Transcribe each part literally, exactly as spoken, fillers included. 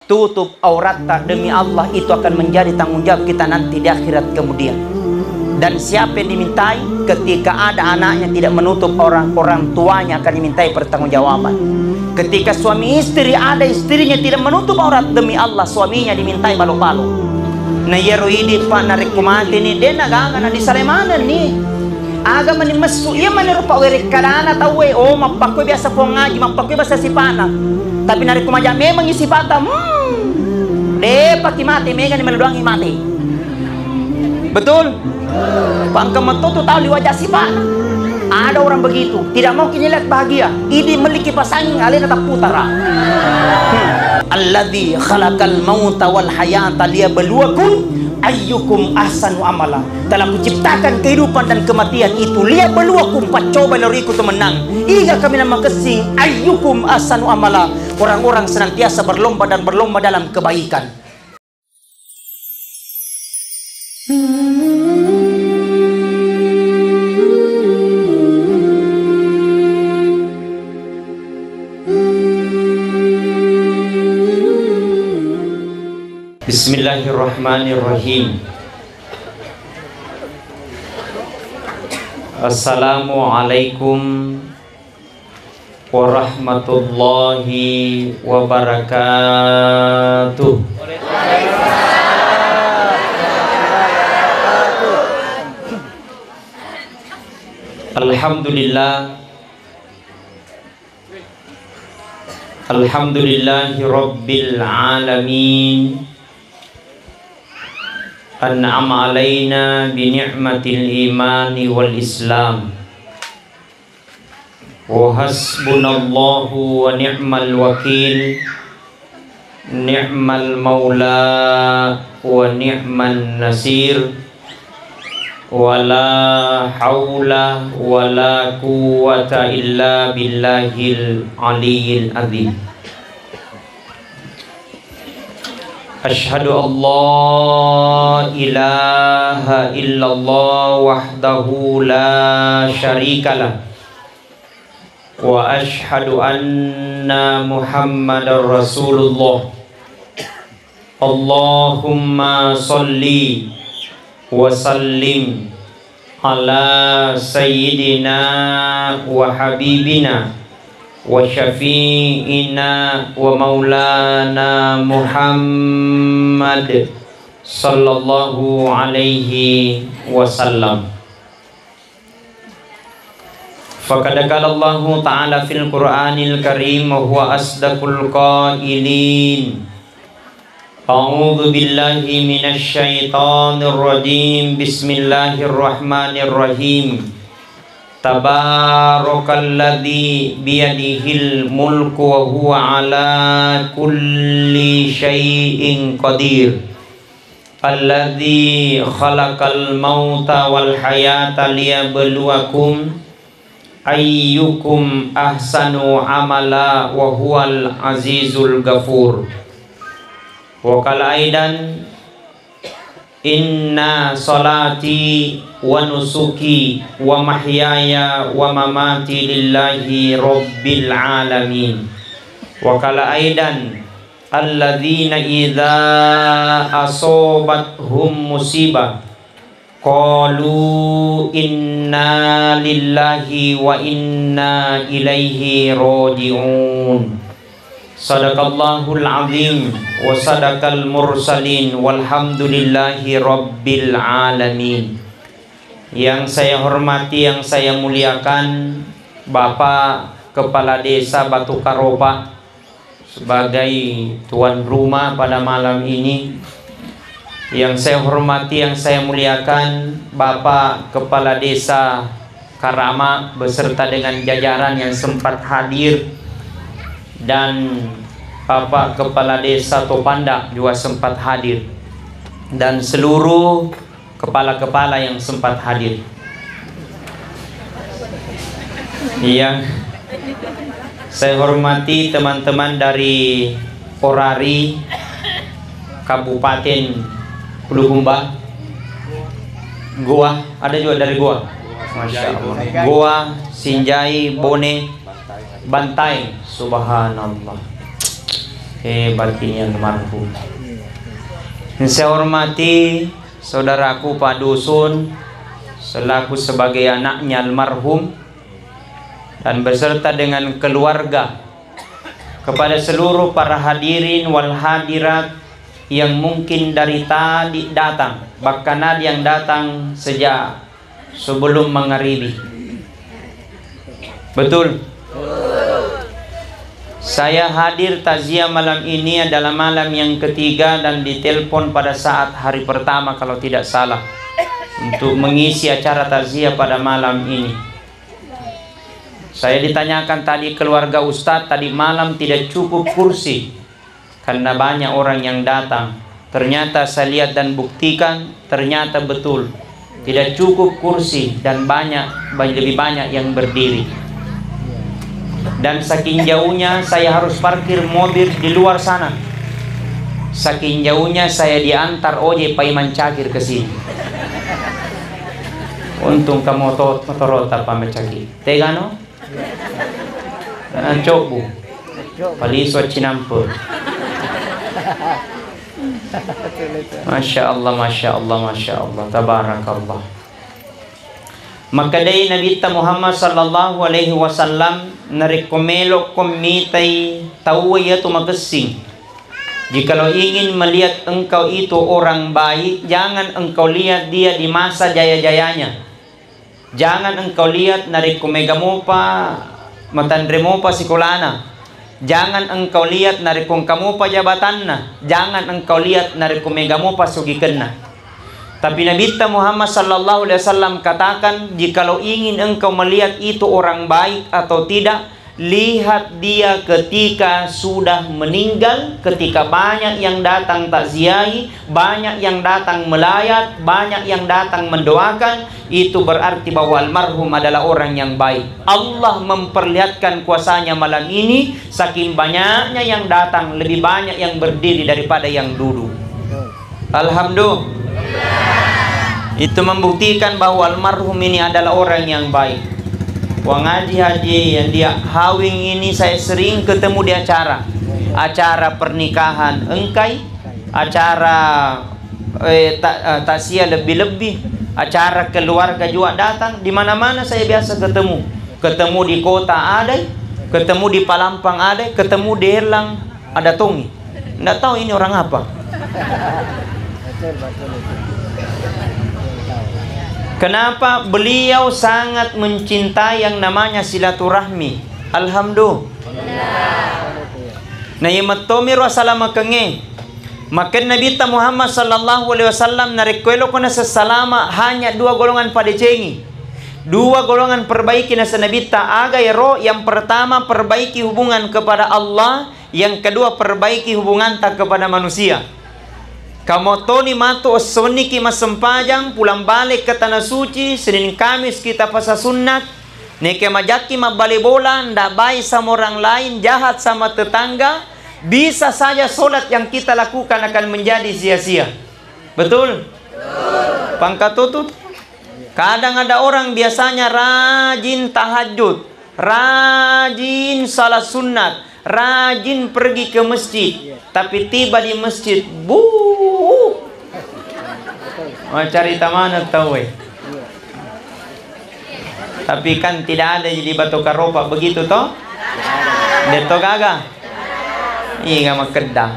tutup aurat demi Allah, itu akan menjadi tanggung jawab kita nanti di akhirat kemudian. Dan siapa yang dimintai ketika ada anaknya tidak menutup orang orang tuanya akan dimintai pertanggungjawaban. Ketika suami istri ada istrinya tidak menutup aurat demi Allah, suaminya dimintai balo-balo. Nah ya roidi pak narik kumati ni dia naga na di Salemanan ni aga mani masu iya mani rupa weri kadana tahu oh mapakoi biasa po ngaji mapakoi bahasa sipana tapi narik kumaja memang isi pata hmm de paki mati mega ni meluangi mati betul. Bangka metutu tahu di wajah si pak. Ada orang begitu, tidak mau kini lihat bahagia. Ini memiliki pasangan alih kata putara. Hmm. Alladzi khalaqal mauta wal hayata liyabluwakum ayyukum ahsanu amala. Telah kuciptakan kehidupan dan kematian itu liyabluwakum, pacoba loriku temenang. Iga kami nama kesing ayyukum ahsanu amala. Orang-orang senantiasa berlomba dan berlomba dalam kebaikan. Bismillahirrahmanirrahim. Assalamualaikum warahmatullahi wabarakatuh. Alhamdulillah. Alhamdulillahi rabbil alamin. An'ama alaina bi ni'matil imani wal islam. Wa hasbunallahu wa ni'mal wakil. Ni'mal maula wa ni'man nasir. Wa la hawla wa la quwwata illa billahil aliyyil azim. Asyhadu an la ilaha illallah wahdahu la syarikalah wa asyhadu anna Muhammadar Rasulullah. Allahumma salli wa sallim ala sayyidina wa habibina wa syafi'ina wa maulana Muhammad sallallahu alaihi wasallam. Faqad qala Allah ta'ala fil Qur'anil Karim wa huwa asdaqul qailin. A'udzu billahi minasy syaithanir rajim. Bismillahirrahmanirrahim. Tabarakalladzi biyadihil mulku wa huwa ala kulli syai'in qadir. Alladzi khalaqal mauta wal hayata liyabluwakum ayyukum ahsanu amala wa huwal azizul ghafur. Wa qala aidan inna salati wa nusuki wa mahyaya wa mamati lillahi rabbil alamin. Wa qala aidan alladzina idza asobathum musibah qalu inna lillahi wa inna ilaihi raji'un. Sadaqallahul azim wa sadaqal mursalin walhamdulillahi rabbil alamin. Yang saya hormati, yang saya muliakan Bapak Kepala Desa Batu Karopa sebagai tuan rumah pada malam ini. Yang saya hormati, yang saya muliakan Bapak Kepala Desa Karama beserta dengan jajaran yang sempat hadir, dan Bapak Kepala Desa Topanda juga sempat hadir, dan seluruh kepala-kepala yang sempat hadir. Yang saya hormati teman-teman dari Orari Kabupaten Bulukumba, Goa, ada juga dari Goa, Masya Allah. Goa, Sinjai, Bone, Bantai, subhanallah. Hebat ini almarhum. Saya hormati saudaraku Pak Dusun selaku sebagai anaknya almarhum dan beserta dengan keluarga, kepada seluruh para hadirin wal hadirat yang mungkin dari tadi datang, bahkan ada yang datang sejak sebelum maghribi. Betul? Saya hadir takziah malam ini adalah malam yang ketiga dan ditelepon pada saat hari pertama kalau tidak salah untuk mengisi acara takziah pada malam ini. Saya ditanyakan tadi keluarga Ustadz, tadi malam tidak cukup kursi karena banyak orang yang datang. Ternyata saya lihat dan buktikan, ternyata betul tidak cukup kursi dan banyak lebih banyak yang berdiri. Dan saking jauhnya saya harus parkir mobil di luar sana. Saking jauhnya saya diantar ojek Paiman Cakir ke sini. Untung kamu motor motor apa Cakir. Tegano? Cobu. Paliso Cinampo. Masya Allah, Masya Allah, Masya Allah, Tabarakallah. Maka dari Nabi Muhammad sallallahu alaihi wasallam narekomelo komitai tawaya tu magesing. Jikalau ingin melihat engkau itu orang baik, jangan engkau lihat dia di masa jaya-jayanya. Jangan engkau lihat narekomegamopa matandremopa sikolana. Jangan engkau lihat narekomkamopa jabatanna. Jangan engkau lihat narekomegamopa sugikenna. Tapi Nabi Muhammad sallallahu alaihi wasallam katakan, jikalau ingin engkau melihat itu orang baik atau tidak, lihat dia ketika sudah meninggal, ketika banyak yang datang takziahi, banyak yang datang melayat, banyak yang datang mendoakan, itu berarti bahwa almarhum adalah orang yang baik. Allah memperlihatkan kuasanya malam ini, saking banyaknya yang datang, lebih banyak yang berdiri daripada yang duduk. Alhamdulillah. Itu membuktikan bahwa almarhum ini adalah orang yang baik. Wang haji-haji yang dia hawing ini saya sering ketemu di acara acara pernikahan engkai, acara eh, ta, tasya lebih-lebih, acara keluarga juga datang. Di mana-mana saya biasa ketemu. Ketemu di kota ada, ketemu di Palampang ada, ketemu di Herlang ada Tongi. Nggak tahu ini orang apa. Kenapa? Beliau sangat mencintai yang namanya silaturahmi. Alhamdulillah. Nah, yang matomir wasallam kenge. Maka Nabi Muhammad sallallahu alaihi wasallam narekwelo ko na sa salama hanya dua golongan pada cengi. Dua golongan perbaiki na sa Nabi ta aga ro. Yang pertama perbaiki hubungan kepada Allah, yang kedua perbaiki hubungan tak kepada manusia. Kamu toni matu osoniki masempajang pulang balik ke tanah suci Senin Kamis kita pasa sunat. Neke majaki mabali bola, ndak baik sama orang lain, jahat sama tetangga, bisa saja solat yang kita lakukan akan menjadi sia-sia. Betul? Betul. Pangkatutut. Kadang ada orang biasanya rajin tahajud, rajin salat sunat, rajin pergi ke masjid, tapi tiba di masjid, bu, mau cari tamana tahu eh. Tapi kan tidak ada jadi batu karopa begitu toh? Deto gaga? Iya nggak makedah.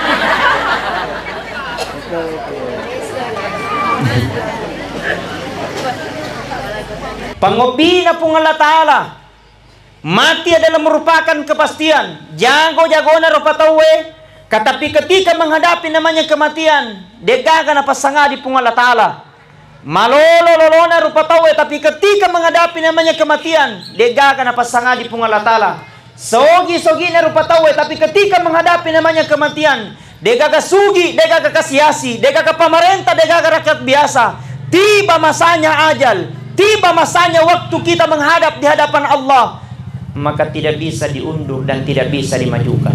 Pangopina pong Allah Ta'ala, mati adalah merupakan kepastian. Jago-jago na ropatawe. Katapi ketika menghadapi namanya kematian, degaga na pasanga di pong Allah Ta'ala. Malolo-lolo na ropatawe. Tapi ketika menghadapi namanya kematian, degaga na pasanga di pong Allah Ta'ala. Sogi-sogi na ropatawe. Tapi ketika menghadapi namanya kematian, degaga sugi, degaga kasiasi, degaga pamarenta, degaga rakyat biasa. Tiba masanya ajal, tiba masanya waktu kita menghadap di hadapan Allah, maka tidak bisa diundur dan tidak bisa dimajukan.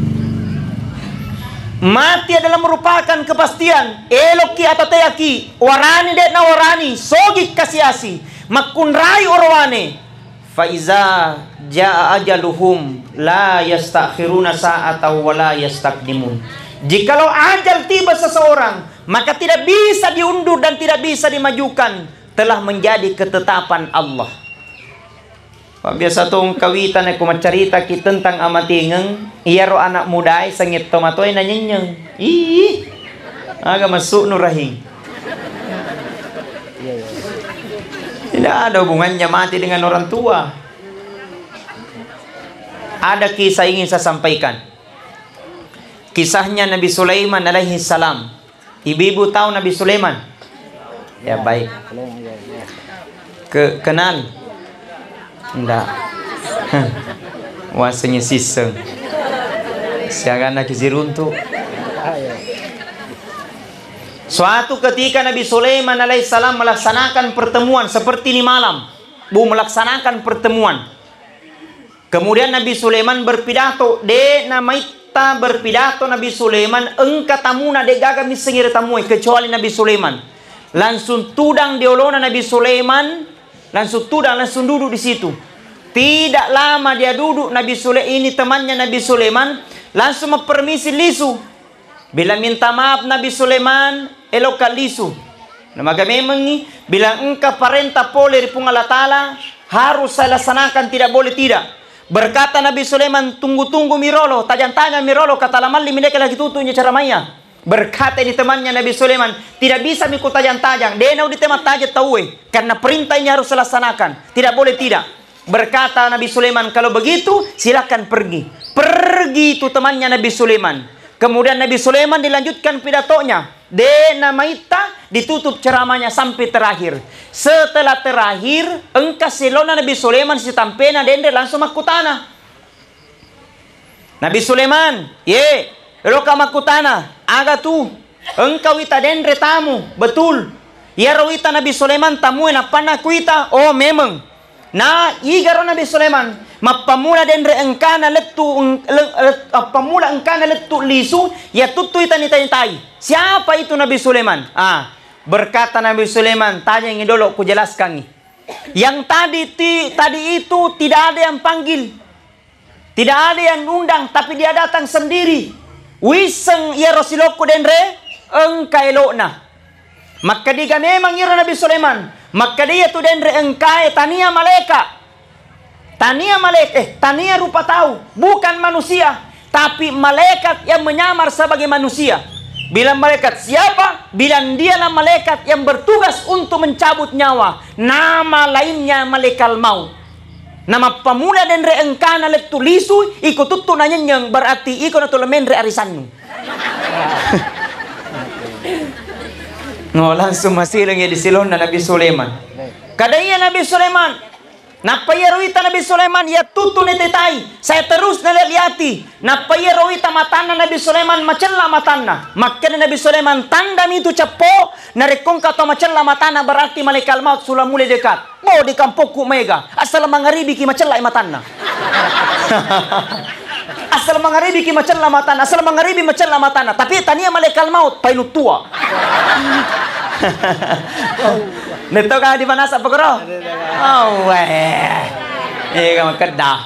Mati adalah merupakan kepastian. Eloki atau teyaki, warani dek na warani, sogi kasiasi, makunrai orwane, fa iza jaa ajaluhum la yastakhiruna sa'atan wa la yastaqdimun. Jikalau ajal tiba seseorang, maka tidak bisa diundur dan tidak bisa dimajukan, telah menjadi ketetapan Allah. Biasa tong kawitan aku macarita ki tentang amatingeng, iya ro anak muda ay sangit tomatoy na nyenyeng. Ih, aga masuk nurahing. Tidak ada hubungannya mati dengan orang tua. Ada kisah ingin saya sampaikan. Kisahnya Nabi Sulaiman alaihi salam. Ibu-ibu tahu Nabi Sulaiman? Ya baik. Ke kenal? Enggak. Wasanya siseng. Siaga nak ziruntu. Suatu ketika Nabi Sulaiman alaihissalam melaksanakan pertemuan seperti ini malam. Bu melaksanakan pertemuan. Kemudian Nabi Sulaiman berpidato. De namaita berpidato Nabi Sulaiman. Engka tamuna de gaga misengir tamui. Kecuali Nabi Sulaiman. Langsung tudang diolona Nabi Sulaiman. Langsung tudang, langsung duduk di situ. Tidak lama dia duduk Nabi Sulaiman. Ini temannya Nabi Sulaiman. Langsung mempermisi lisu. Bila minta maaf Nabi Sulaiman, elok kalisu. Nah, maka memang ni, bila engkau perintah pole di Allah Ta'ala, harus saya laksanakan, tidak boleh tidak. Berkata Nabi Sulaiman, tunggu-tunggu mirolo, tajam-tajam mirolo, kata lamali mereka lagi tutunya cara maya. Berkata ini temannya Nabi Sulaiman, tidak bisa mikut tajam-tajam. Denau di tempat tajam tahu, karena perintah ini harus laksanakan, tidak boleh tidak. Berkata Nabi Sulaiman, kalau begitu silakan pergi. Pergi itu temannya Nabi Sulaiman. Kemudian Nabi Sulaiman dilanjutkan pidatonya. De namaita ditutup ceramahnya sampai terakhir. Setelah terakhir, engka selona Nabi Sulaiman si tampena dende langsung makutana. Nabi Sulaiman, ye, roka makutana, aga tu, engkau ita dendre tamu, betul. Ya rawita Nabi Sulaiman tamu na pana kuita, oh memang. Nah, igaro Nabi Sulaiman, mapamula dendre engkana letu, pamula engkana letu lisu, ya tutu ita nitai. Siapa itu Nabi Sulaiman? Ah, berkata Nabi Sulaiman, tanya yang dulu ku jelaskan. Yang tadi ti, tadi itu tidak ada yang panggil, tidak ada yang undang, tapi dia datang sendiri. Wiseng ya Rasuloku dendre engkai elokna. Maka dia memang ira Nabi Sulaiman. Maka dia tu dendre engkai tania malaikat. Tania malaikat, eh tania rupa tahu, bukan manusia, tapi malaikat yang menyamar sebagai manusia. Bila malaikat siapa? Bilang dialah malaikat yang bertugas untuk mencabut nyawa. Nama lainnya malaikat maut. Nama pamula dendre engkana letu lisu, ikut tutu nanya yang berarti ikut atau lemendre arisanmu. No, langsung masih lagi di silon Nabi Sulaiman. Kadanya Nabi Sulaiman. Napaya rawita Nabi Sulaiman ya tutu netetai. Saya terus naliliati. Napaya rawita matana Nabi Sulaiman macella matana. Maka Nabi Sulaiman tanda itu capo. Narekong kato macella matana berarti malaikat maut sudah mulai dekat. Bo di kampungku mega. Asal mangaribi ki macella matana. Asal mangaribi ki macella matana. Asal mangaribi macella matana. Tapi tania malaikat maut painu tua. Nito ka di mana sa pagro? Oh, weh. Eh, kamu kedah.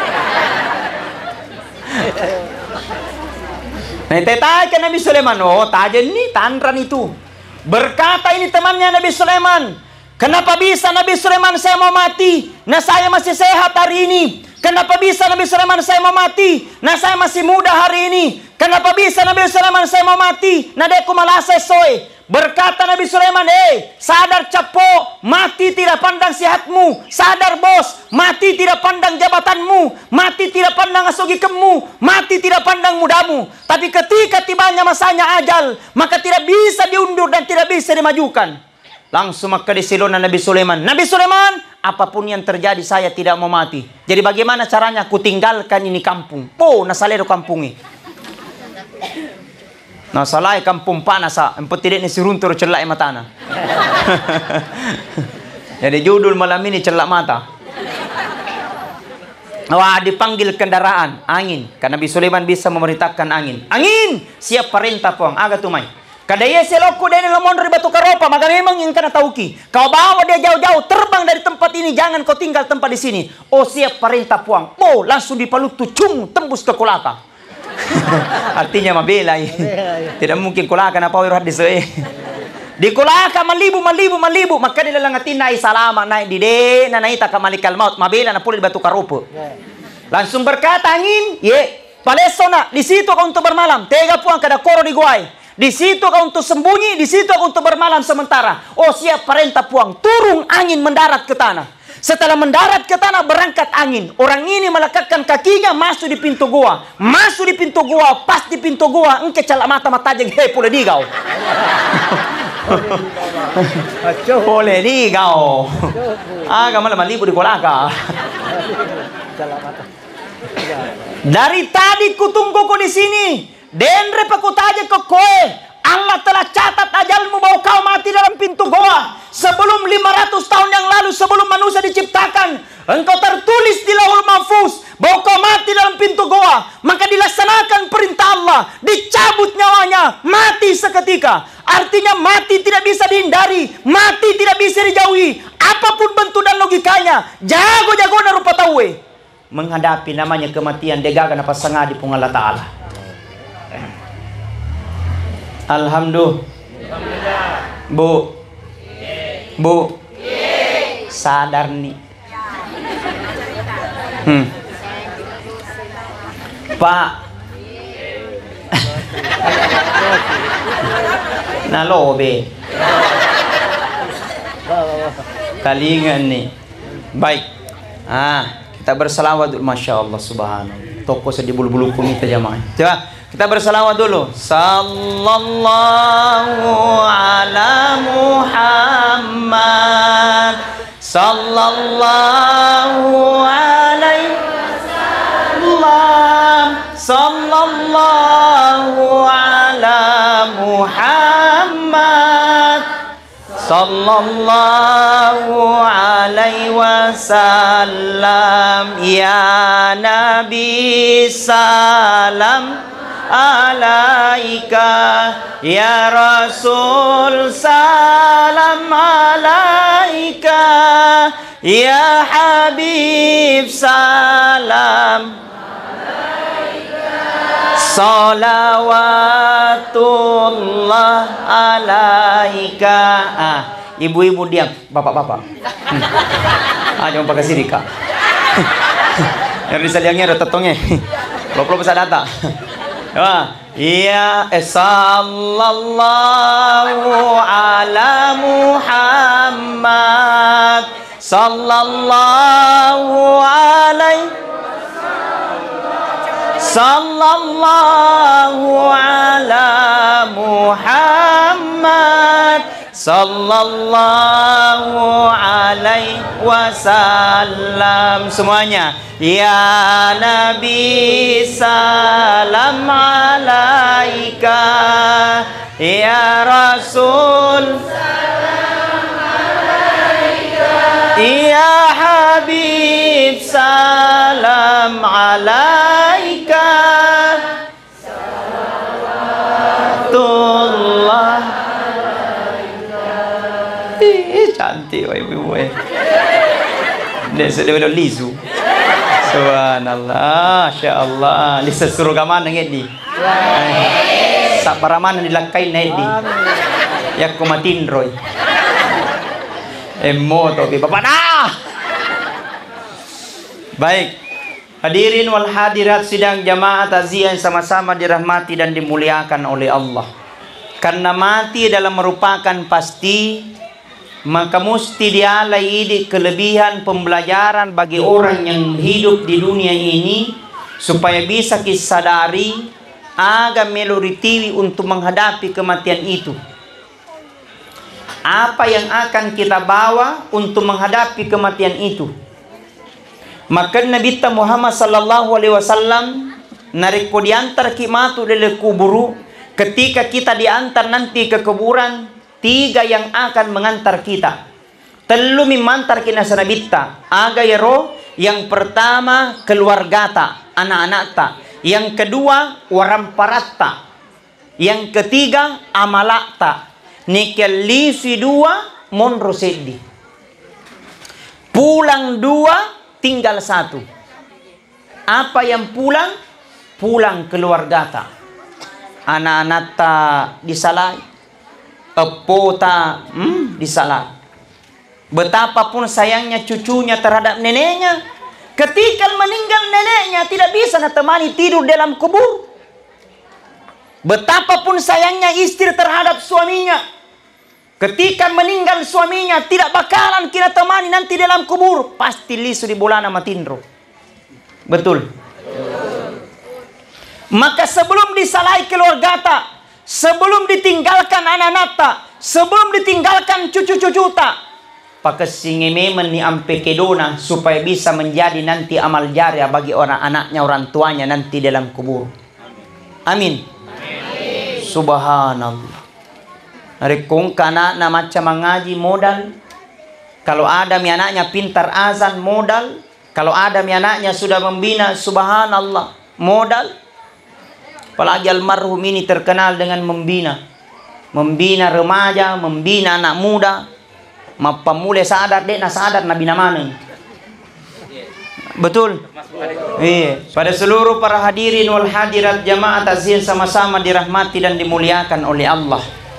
Nah, tetai ke Nabi Sulaiman. Oh, tajen ini tandran itu. Berkata ini temannya Nabi Sulaiman. Kenapa bisa Nabi Sulaiman saya mau mati? Nah, saya masih sehat hari ini. Kenapa bisa Nabi Sulaiman saya mau mati? Nah, saya masih muda hari ini. Kenapa bisa Nabi Sulaiman saya mau mati? Nah, deku malah sesuai. Berkata Nabi Sulaiman, eh, sadar capo, mati tidak pandang sihatmu. Sadar bos, mati tidak pandang jabatanmu. Mati tidak pandang asogikemu. Mati tidak pandang mudamu. Tapi ketika tibanya masanya ajal, maka tidak bisa diundur dan tidak bisa dimajukan. Langsung maka disilona Nabi Sulaiman. Nabi Sulaiman, apapun yang terjadi saya tidak mau mati. Jadi bagaimana caranya aku tinggalkan ini kampung? Po, nasalero kampungi. Nah, salai kampung panas ah, empat tidak ni siruntur celak matana. Jadi judul malam ini celak mata. Wah, dipanggil kendaraan angin. Karena Nabi Sulaiman bisa memerintahkan angin. Angin, siap perintah puang. Aga tumai. Kada ia seloko dia lemon dari batu karopa, maka memang yang kena tauki. Kau bawa dia jauh-jauh, terbang dari tempat ini, jangan kau tinggal tempat di sini. Oh siap perintah puang. Oh langsung dipalutu, cung, tembus ke Kolaka. Artinya mabela. Tidak mungkin Kolaka apa wirat di sini. Di Kolaka malibu malibu malibu, maka dia langatin naik salama naik di de, na naik tak malikal maut, mabela na pula di batu karopa. Langsung berkata angin, ye, palesona, di situ kau untuk bermalam. Tega puang kada koro di guai. Di situ kau untuk sembunyi, di situ kau untuk bermalam sementara. Oh siap perintah puang, turun angin mendarat ke tanah. Setelah mendarat ke tanah berangkat angin. Orang ini melekatkan kakinya masuk di pintu gua. Masuk di pintu gua, pas di pintu gua, engke calak mata-mata jeng he pula di kau. Boleh di kau. Ah, kamu malah malibu di Kolaka. Dari tadi kutunggu kau di sini. Denre pakutaja ke koe. Allah telah catat ajalmu bahwa kau mati dalam pintu goa. Sebelum lima ratus tahun yang lalu, sebelum manusia diciptakan, engkau tertulis di Lauhul Mahfuz bahwa kau mati dalam pintu goa. Maka dilaksanakan perintah Allah, dicabut nyawanya, mati seketika. Artinya mati tidak bisa dihindari, mati tidak bisa dijauhi. Apapun bentuk dan logikanya, jago-jago na rupa tawe. Menghadapi namanya kematian, degagan apa sengah di Allah Ta'ala. Alhamdulillah. Bu, Bu, sadar nih. Hmm. Pak, nalobe. Kalingan nih. Baik. Ah, kita berselawat dulu. Masya Allah, subhanallah. Toko sedih bulu-bulu kita jamaah. Coba. Kita bersalawat dulu. Sallallahu ala Muhammad. Sallallahu alaihi wasallam. Sallallahu ala Muhammad. Sallallahu alaihi wasallam. Ya Nabi salam alaika, ya Rasul salam alaika, ya Habib salam alaika, salawatullah alaika. Ah, ibu-ibu diam, bapak-bapak. Hmm. Ah, jangan pakai sini kak. Yang disaliangnya ada tetongnya. Lo-lo bisa data. Ya, sallallahu ala Muhammad. Sallallahu alaihi Sallallahu ala Muhammad. Sallallahu alaihi wasallam. Semuanya. Ya Nabi salam alaika, ya Rasul salam alaika, ya Habib salam alaika, salawatullah alaika. Ih, cantik ibu-ibu. Dia sudah lisu. Subhanallah, Masya Allah. Lisa suruh gaman ng edi. Sa paraman nilakay na edi. Yak kumatin roy. Emo to bapak na. Baik. Hadirin wal hadirat sidang jamaah takziah yang sama-sama dirahmati dan dimuliakan oleh Allah. Karena mati adalah merupakan pasti, maka mesti dialai di kelebihan pembelajaran bagi orang yang hidup di dunia ini supaya bisa kisadari agak meluritiwi untuk menghadapi kematian itu. Apa yang akan kita bawa untuk menghadapi kematian itu? Maka Nabi Muhammad sallallahu alaihi wasallam nariko diantar kimatu dari kuburu, ketika kita diantar nanti ke kuburan, tiga yang akan mengantar kita. Telu mimantar kina sanabita. Aga yero, yang pertama keluargata, anak-anak ta. Yang kedua waramparatta. Yang ketiga, amalakta. Nikelisi dua, monro seddi. Pulang dua, tinggal satu. Apa yang pulang? Pulang keluarga ta. Anak-anak ta disalai. Epota hmm, disalai. Betapapun sayangnya cucunya terhadap neneknya, ketika meninggal neneknya tidak bisa menemani tidur dalam kubur. Betapapun sayangnya istri terhadap suaminya, ketika meninggal suaminya tidak bakalan kita temani nanti dalam kubur. Pasti lisu di bulana matindro. Betul. Maka sebelum disalai keluarga ta, sebelum ditinggalkan anak-anak ta, sebelum ditinggalkan cucu-cucu ta, pakesingememen ni ampe kedona supaya bisa menjadi nanti amal jariah bagi orang anaknya, orang tuanya nanti dalam kubur. Amin. Amin. Subhanallah. Rekong kana na macam mengaji modal. Kalau ada mi anaknya pintar azan modal. Kalau ada mi anaknya sudah membina, subhanallah, modal. Apalagi almarhum ini terkenal dengan membina. Membina remaja, membina anak muda. Mapamule sadar dek na sadar nabi namane. Betul. Iya. Pada seluruh para hadirin wal hadirat jamaah takziah sama-sama dirahmati dan dimuliakan oleh Allah.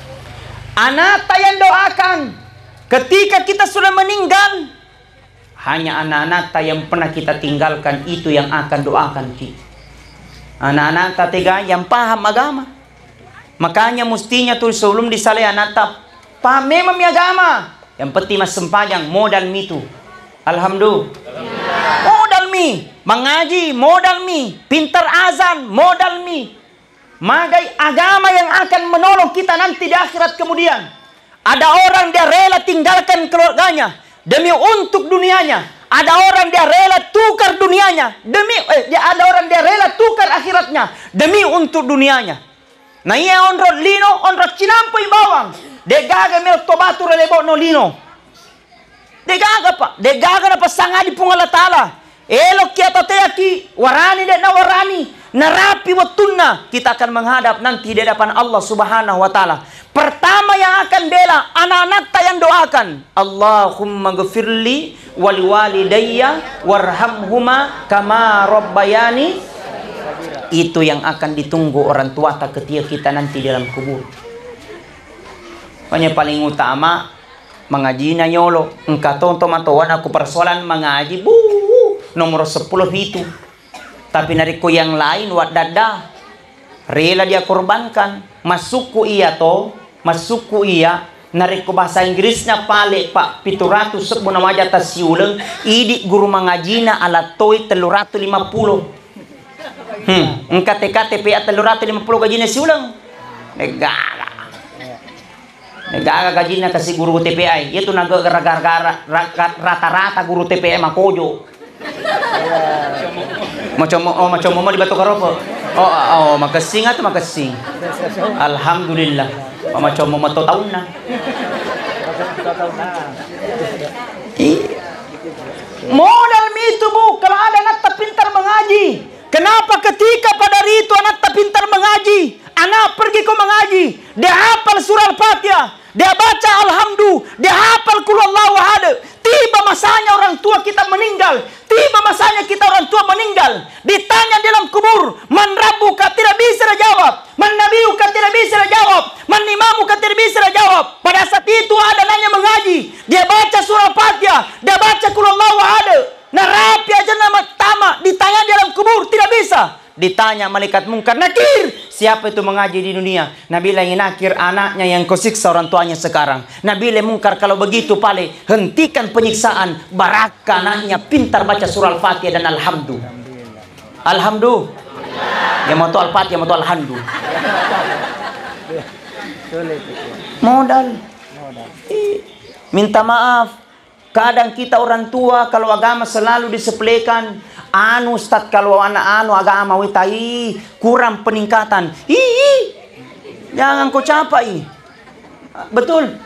Anak yang doakan ketika kita sudah meninggal, hanya anak-anak yang pernah kita tinggalkan itu yang akan doakan kita. Anak-anak tega yang paham agama. Makanya mestinya tuh sebelum disalai anak paham memang agama. Yang penting mas sempajang modal mi tu. Alhamdulillah. Modal mi. Mengaji modal mi. Pintar azan modal mi. Magai agama yang akan menolong kita nanti di akhirat kemudian. Ada orang dia rela tinggalkan keluarganya demi untuk dunianya. Ada orang dia rela tukar dunianya demi eh, dia ada orang dia rela tukar akhiratnya demi untuk dunianya. Nah iya onro lino onro cinampo i bawang. De gaga mel tobatu relebo no lino. De gaga pa. De gaga na pasanga di pungala tala. Elok kita teaki warani de na warani. Narapi watunna. Kita akan menghadap nanti di hadapan Allah subhanahu wa ta'ala. Pertama yang akan bela anak-anak yang doakan. Allahumma gfirli wali walidayya warhamhuma kama rabbayani. Itu yang akan ditunggu orang tua tak ketika kita nanti dalam kubur. Makanya paling utama mengaji na nyolo. Engkau tonton matuan aku persoalan mengaji bu nomor sepuluh itu. Tapi nariko yang lain wat dada rela dia korbankan. Masukku iya to, masukku iya. Nariko bahasa Inggrisnya pale pak pituratus sebuna wajah tasiuleng. Idi guru mengajina ala toy teluratu lima puluh. Hmm, engka T K T P A teluratu lima puluh gajina siulang. Negara. Negara gajina kasih guru T P I. Itu naga gara-gara rata-rata guru T P I makojo. Macam oh macam mau di Batu Karopo. Oh oh makasing atau makasing. Alhamdulillah. Oh, macam mau to tahun na. Modal itu bu kalau ada anak pintar mengaji. Kenapa ketika pada hari itu anak pintar mengaji, anak pergi ke mengaji, dia hafal surah Al-Fatihah, dia baca alhamdulillah, dia hafal qul huwallahu ahad. Tiba masanya orang tua kita meninggal, tiba masanya kita orang tua meninggal, ditanya dalam kubur, man rabbuka tidak bisa jawab, man nabiyuka tidak bisa jawab, man imamuka tidak bisa jawab. Pada saat itu ada nanya mengaji, dia baca surah Al-Fatihah, dia baca qul huwallahu ahad. Narapi aja nama tama ditanya dalam kubur tidak bisa. Ditanya malaikat mungkar nakir, siapa itu mengaji di dunia? Nabi lagi nakir anaknya yang kau siksa orang tuanya sekarang. Nabi lagi mungkar kalau begitu pale hentikan penyiksaan, barakah anaknya pintar baca surah Al-Fatihah dan alhamdulillah. Alhamdulillah. Yang mau tu Al-Fatihah, yang mau tu alhamdulillah. Modal. Minta maaf. Kadang kita orang tua kalau agama selalu disepelekan. Anu Ustaz kalau anak anu agama witai kurang peningkatan. Ih, jangan kau capai. Betul.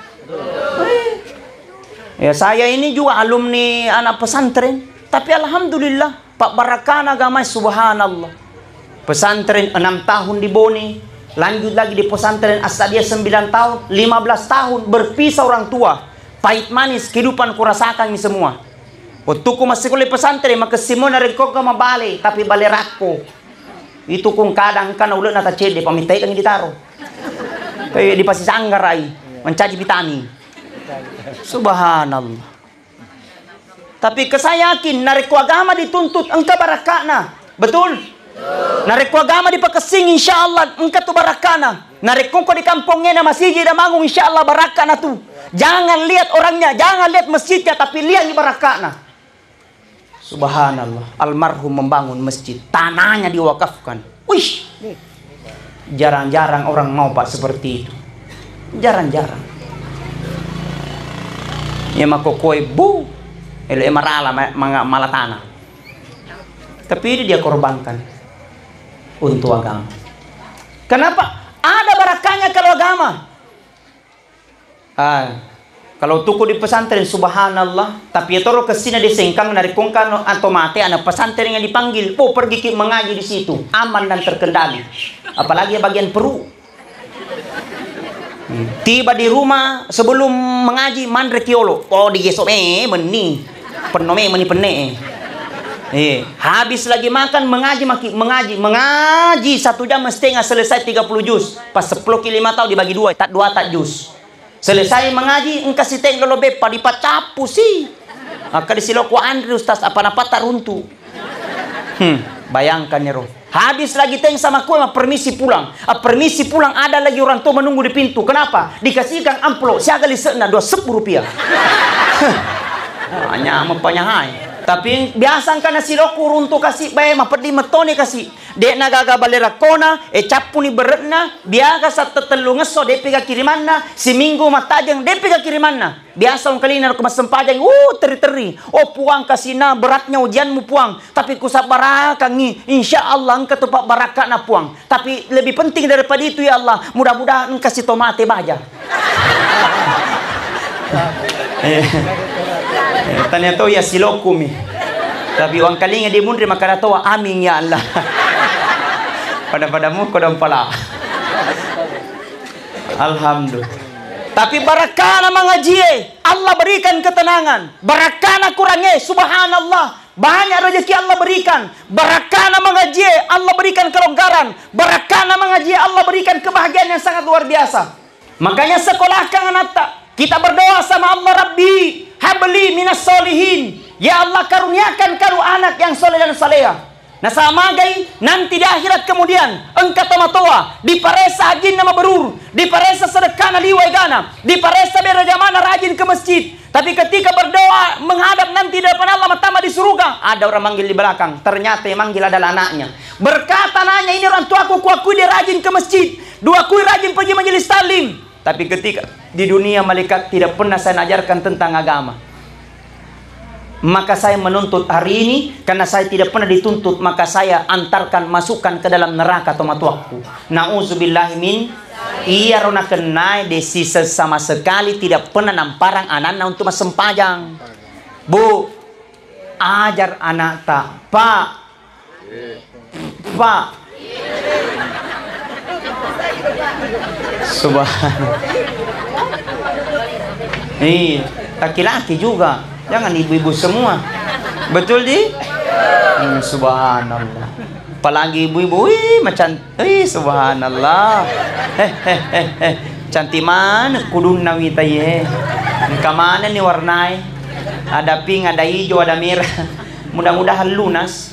Ya saya ini juga alumni anak pesantren. Tapi alhamdulillah Pak Barakan agama subhanallah. Pesantren enam tahun di Boni. Lanjut lagi di pesantren As-Saadiyah sembilan tahun, lima belas tahun berpisah orang tua. Pahit manis kehidupan kurasakan ini semua. Waktu ku masih kuliah pesantren maka simona reko ka mabale tapi bale rakko. Itu kung kadang kan ulit nata cede pamitay kang ditaro. Kayak di pasi sanggarai mencaji vitamin. Subhanallah. Tapi saya yakin nareko agama dituntut engkau barakana. Betul? Nareko agama dipakasing insyaallah engkau tu barakana. Nareko ko di kampungnya na masjid na mangung insyaallah barakana tu. Jangan lihat orangnya, jangan lihat masjidnya tapi lihat di barakana. Subhanallah. Almarhum membangun masjid, tanahnya diwakafkan. Wih. Jarang-jarang orang mau Pak seperti itu. Jarang-jarang. Ya makokoi bu, ele emarala mga malatana. Tapi ini dia korbankan untuk agama. Kenapa? Ada barakahnya kalau agama. Ah, kalau tuku di pesantren subhanallah, tapi itu roh kesini disengkang dari kongkan atau mati anak pesantren yang dipanggil, oh pergi ke mengaji di situ, aman dan terkendali. Apalagi bagian Peru. Hmm. Tiba di rumah sebelum mengaji mandre kiolo, oh digesok eh meni, penome meni pene. Eh, habis lagi makan mengaji maki mengaji mengaji satu jam setengah selesai tiga puluh juz. Pas sepuluh ke lima tahun dibagi dua, tak dua tak juz. Selesai mengaji engkau si teng lolo bepa dipacapu sih. Aka di siloko Andre ustaz apa napa tak runtuh. Hmm, bayangkan ya roh. Habis lagi teng sama kue mah permisi pulang. Ah, permisi pulang ada lagi orang tua menunggu di pintu. Kenapa? Dikasihkan amplop siaga lisena dua sepuluh rupiah. Hanya mempanya hai. Tapi biasa kan nasi loku runtuh kasih bae mah pedih metone kasih. Dek nagaga balera kona e capuni beretna biasa sa tetelu ngeso de pega kirimanna seminggu matajang de pega kirimanna. Biasa on kalina ko masempajang uh teri-teri. Oh puang kasina beratnya ujianmu puang. Tapi ku sabaraka ngi insyaallah engkau tupak baraka na puang. Tapi lebih penting daripada itu ya Allah, mudah-mudahan engkau kasih tomate baja. Tanya tahu ya siloku mi. Tapi orang kalinya di mundri maka tahu amin ya Allah. Pada-padamu kodam pala. Alhamdulillah. Tapi barakana mengaji, Allah berikan ketenangan. Barakana kurangnya, subhanallah. Banyak rezeki Allah berikan. Barakana mengaji, Allah berikan kelonggaran. Barakana mengaji, Allah berikan kebahagiaan yang sangat luar biasa. Makanya sekolahkan anak tak. Kita berdoa sama Allah, Rabbi habli minas solihin. Ya Allah karuniakan kau anak yang soleh dan salehah. Nah sama gai nanti di akhirat kemudian engkau tomatoa di paresa hajin nama berur, di paresa sedekah liwai gana, di paresa berjamana rajin ke masjid. Tapi ketika berdoa menghadap nanti di depan Allah matama di surga, ada orang manggil di belakang. Ternyata yang manggil adalah anaknya. Berkata nanya ini orang tuaku, kuakui dia rajin ke masjid, dua kui rajin pergi majelis talim. Tapi ketika di dunia malaikat tidak pernah saya ajarkan tentang agama. Maka saya menuntut hari ini karena saya tidak pernah dituntut, maka saya antarkan masukkan ke dalam neraka tomat waktu. Nauzubillahi min iya rona kenai desi sama sekali tidak pernah namparang anak-anak untuk masempajang. Bu, ajar anak tak, Pak, Pak. Subhanallah. Nih, laki-laki juga. Jangan ibu-ibu semua. Betul di? Hmm, subhanallah. Apalagi ibu-ibu, wih macam, wih subhanallah. Heh heh heh heh. Cantik mana kudun nawita ye. Kemana nih warnai? Ada pink, ada hijau, ada merah. Mudah-mudahan lunas.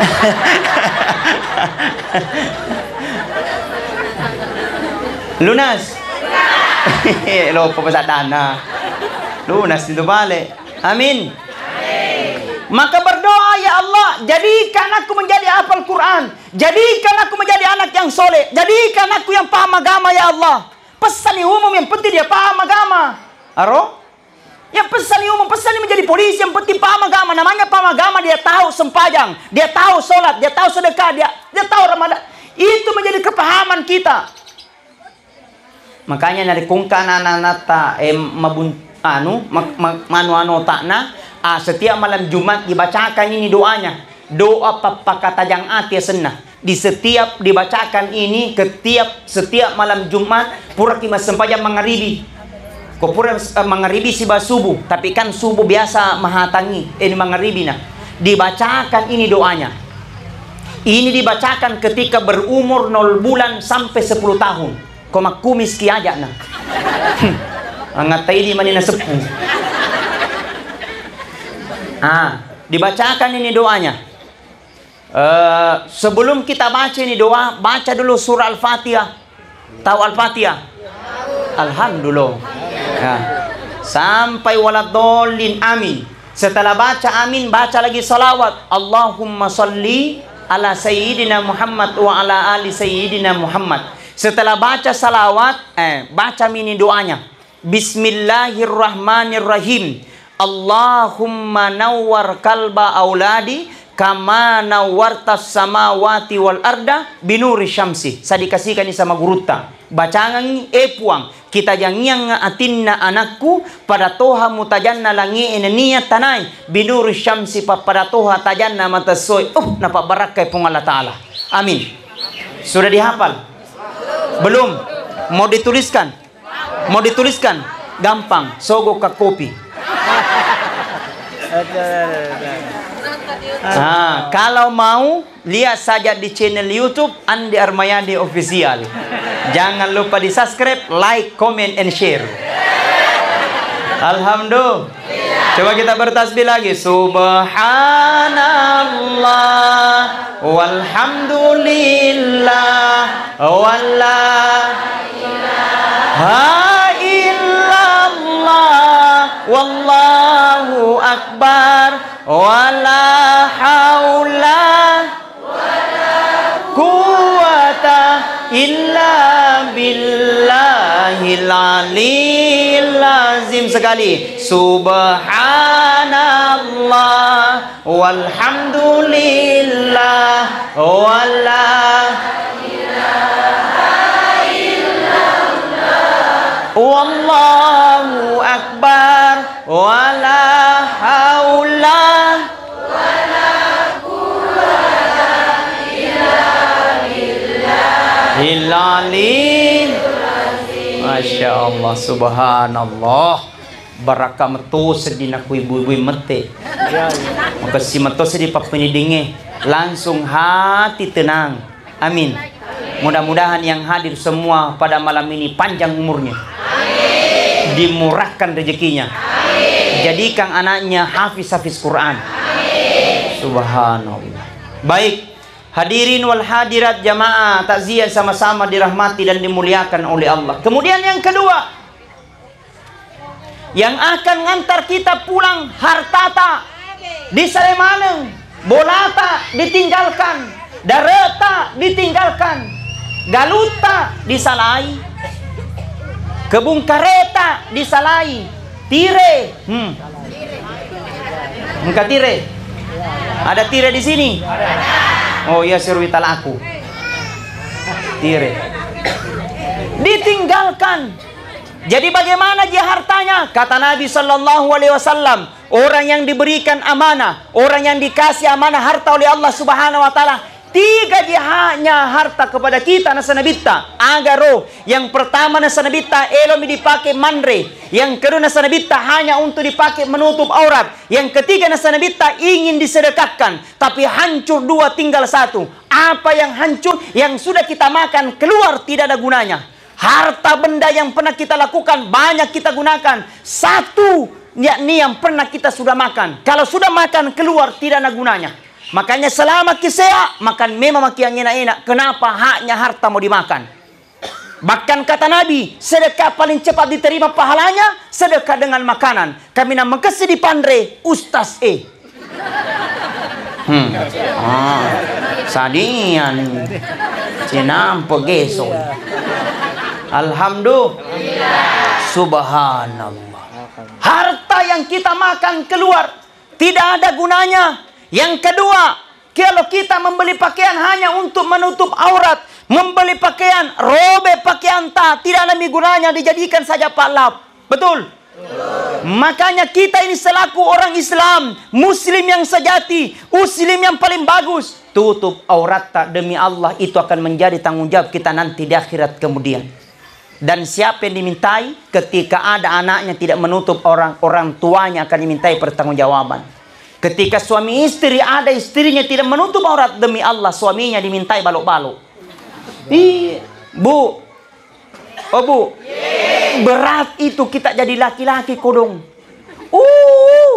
Lunas. Lo pepesat dana. Lunas itu balik. Amin. Amin. Maka berdoa ya Allah, jadikan aku menjadi hafal Quran, jadikan aku menjadi anak yang soleh, jadikan aku yang paham agama ya Allah. Pesan yang umum yang penting dia paham agama. Aro? Yang pesan yang umum, pesan yang menjadi polisi yang penting paham agama. Namanya paham agama, dia tahu sempajang, dia tahu sholat, dia tahu sedekah, dia dia tahu Ramadan. Itu menjadi kepahaman kita. Makanya dari kungkan anak-anak ta em mabun anu mak, mak, manu anu takna ah, setiap malam Jumat dibacakan ini doanya, doa papa kata jang ati senah di setiap dibacakan ini ketiap setiap malam Jumat pura kima sempajam mangaribi. Ko pura uh, mangaribi si subuh, tapi kan subuh biasa mahatangi. Ini mangaribi nah. Dibacakan ini doanya. Ini dibacakan ketika berumur nol bulan sampai sepuluh tahun. Ko makumis ki aja nah. Angatai di manina sepuh. Ah, dibacakan ini doanya. Uh, sebelum kita baca ini doa, baca dulu surah Al-Fatihah. Tahu Al-Fatihah? Alhamdulillah. Ya. Sampai waladolin amin. Setelah baca amin, baca lagi salawat. Allahumma salli ala sayyidina Muhammad wa ala ali sayyidina Muhammad. Setelah baca salawat, eh, baca ini doanya. Bismillahirrahmanirrahim. Allahumma nawwar kalba auladi kama nawwartas samawati wal arda binuri syamsi. Saya dikasihkan ini sama guruta. Bacangan epuang kita jangan atinna anakku pada toha mutajanna langi enenia tanai binuri syamsi pada toha tajanna matasoi. Oh, napa barakai pun Allah Ta'ala. Amin. Sudah dihafal? Belum? Mau dituliskan? Mau dituliskan? Gampang. Sogo ke kopi. Nah, kalau mau lihat saja di channel YouTube Andi Armayadi Official. Jangan lupa di subscribe, like, comment, and share. Alhamdulillah. Coba kita bertasbih lagi. Subhanallah walhamdulillah wala ilaha illallah wallahu akbar wala haula wala quwata illa billahil aliyil azim. Sekali. Subhanallah walhamdulillah wala ilaha illallah wallahu akbar wala haula Hilali. Masya Allah, subhanallah. Baraka metos di naku ibu-ibu mete. Maka si metos di papenidinge langsung hati tenang. Amin. Mudah-mudahan yang hadir semua pada malam ini panjang umurnya. Amin. Dimurahkan rezekinya. Amin. Jadikan anaknya hafiz-hafiz Quran. Amin. Subhanallah. Baik. Hadirin wal hadirat jamaah takziah sama-sama dirahmati dan dimuliakan oleh Allah. Kemudian yang kedua, yang akan ngantar kita pulang hartata di Salemaneng, bolata ditinggalkan, dareta ditinggalkan, galuta disalai, kebun kareta disalai, tire, hmm, engkau tire, ada tire di sini. Oh ya, sirwital aku. Tire. Ditinggalkan. Jadi bagaimana dia hartanya? Kata Nabi Sallallahu Alaihi Wasallam, orang yang diberikan amanah, orang yang dikasih amanah harta oleh Allah Subhanahu Wa Taala, tiga dia hanya harta kepada kita nasanabita. Agaro. Yang pertama nasanabita elomi dipakai mandre. Yang kedua nasanabita hanya untuk dipakai menutup aurat. Yang ketiga nasanabita ingin disedekahkan, tapi hancur dua tinggal satu. Apa yang hancur? Yang sudah kita makan keluar tidak ada gunanya. Harta benda yang pernah kita lakukan banyak kita gunakan. Satu yakni yang pernah kita sudah makan. Kalau sudah makan keluar tidak ada gunanya. Makanya selama kisah makan memang makin enak-enak. Kenapa? Haknya harta mau dimakan. Bahkan kata Nabi, sedekah paling cepat diterima pahalanya sedekah dengan makanan. Kami nama kasih di pandre Ustaz E. Hmm. Ah, sadian. Cinampo geso. Alhamdulillah. Subhanallah. Harta yang kita makan keluar tidak ada gunanya. Yang kedua, kalau kita membeli pakaian hanya untuk menutup aurat, membeli pakaian, robe pakaian tak, tidak ada gunanya, dijadikan saja palap. Betul? Makanya kita ini selaku orang Islam, Muslim yang sejati, Muslim yang paling bagus, tutup aurat tak, demi Allah itu akan menjadi tanggung jawab kita nanti di akhirat kemudian. Dan siapa yang dimintai ketika ada anaknya tidak menutup, orang orang tuanya akan dimintai pertanggungjawaban. Ketika suami istri ada istrinya tidak menutup aurat, demi Allah suaminya dimintai balok-balok. Ih, Bu, oh Bu, berat itu kita jadi laki-laki kodong. Uh,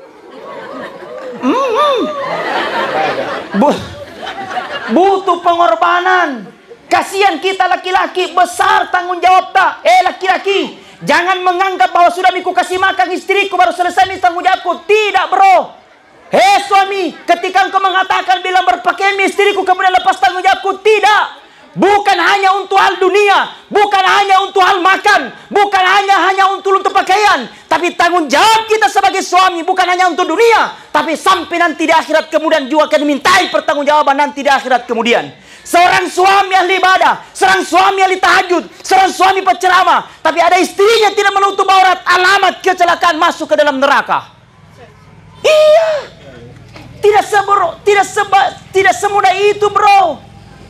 mm -hmm. Bu, butuh pengorbanan. Kasihan kita laki-laki, besar tanggung jawab tak. Eh laki-laki, jangan menganggap bahwa sudah miku kasih makan istriku baru selesai nih tanggung jawabku. Tidak bro. Hei suami, ketika engkau mengatakan bilang berpakaian istriku kemudian lepas tanggung jawabku, tidak. Bukan hanya untuk hal dunia, bukan hanya untuk hal makan, bukan hanya hanya untuk untuk pakaian, tapi tanggung jawab kita sebagai suami bukan hanya untuk dunia, tapi sampai nanti di akhirat kemudian juga akan dimintai pertanggungjawaban nanti di akhirat kemudian. Seorang suami ahli ibadah, seorang suami ahli tahajud, seorang suami penceramah, tapi ada istrinya tidak menutup aurat, alamat kecelakaan masuk ke dalam neraka. Iya, tidak sebro, tidak seba, tidak semudah itu bro.